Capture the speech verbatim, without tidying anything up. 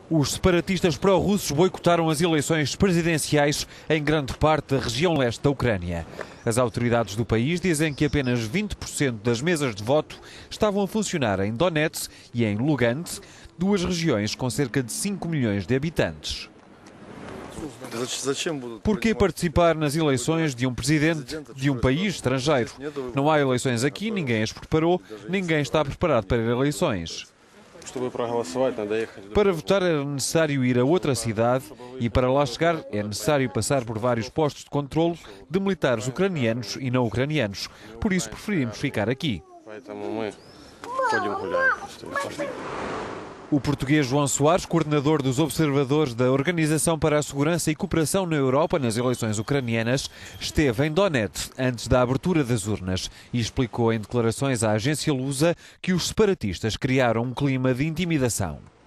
Os separatistas pró-russos boicotaram as eleições presidenciais em grande parte da região leste da Ucrânia. As autoridades do país dizem que apenas vinte por cento das mesas de voto estavam a funcionar em Donetsk e em Lugansk, duas regiões com cerca de cinco milhões de habitantes. Por que participar nas eleições de um presidente de um país estrangeiro? Não há eleições aqui, ninguém as preparou, ninguém está preparado para eleições. Para votar era necessário ir a outra cidade e para lá chegar é necessário passar por vários postos de controle de militares ucranianos e não ucranianos. Por isso preferimos ficar aqui. O português João Soares, coordenador dos observadores da Organização para a Segurança e Cooperação na Europa nas eleições ucranianas, esteve em Donetsk antes da abertura das urnas e explicou em declarações à agência Lusa que os separatistas criaram um clima de intimidação.